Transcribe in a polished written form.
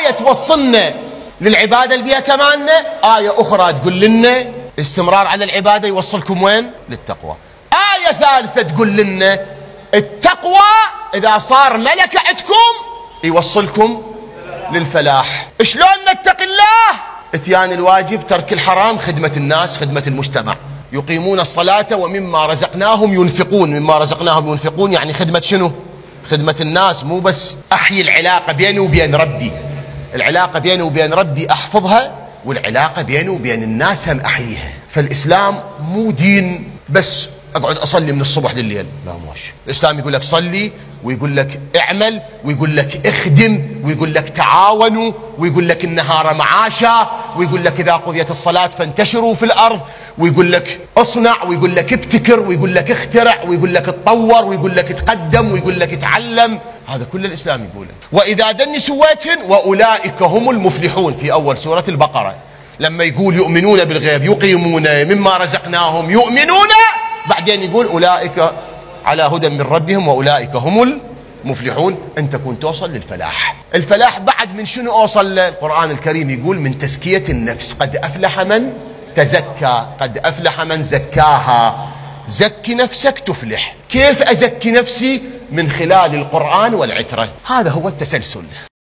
آية توصلنا للعبادة اللي بيها كمان، آية أخرى تقول لنا استمرار على العبادة يوصلكم وين؟ للتقوى. آية ثالثة تقول لنا التقوى إذا صار ملكة عندكم يوصلكم للفلاح. شلون نتقي الله؟ اتيان الواجب، ترك الحرام، خدمة الناس، خدمة المجتمع. يقيمون الصلاة ومما رزقناهم ينفقون. مما رزقناهم ينفقون يعني خدمة شنو؟ خدمة الناس. مو بس أحيي العلاقة بيني وبين ربي، العلاقة بيني وبين ربي أحفظها، والعلاقة بيني وبين الناس هم أحييها. فالإسلام مو دين بس أقعد أصلي من الصبح لليل، لا ماشي. الإسلام يقول لك صلي، ويقول لك اعمل، ويقول لك اخدم، ويقول لك تعاونوا، ويقول لك النهار معاشا، ويقول لك إذا قضيت الصلاة فانتشروا في الأرض، ويقول لك اصنع، ويقول لك ابتكر، ويقول لك اخترع، ويقول لك اتطور، ويقول لك اتقدم، ويقول لك اتعلم. هذا كل الإسلام يقوله. وإذا دني سويتهن وأولئك هم المفلحون في أول سورة البقرة، لما يقول يؤمنون بالغيب، يقيمون مما رزقناهم، يؤمنون، بعدين يقول أولئك على هدى من ربهم وأولئك هم المفلحون. أن تكون توصل للفلاح. الفلاح بعد من شنو أوصل له؟ القرآن الكريم يقول من تزكية النفس. قد أفلح من تزكى، قد أفلح من زكاها. زكي نفسك تفلح. كيف أزكي نفسي؟ من خلال القرآن والعترة. هذا هو التسلسل.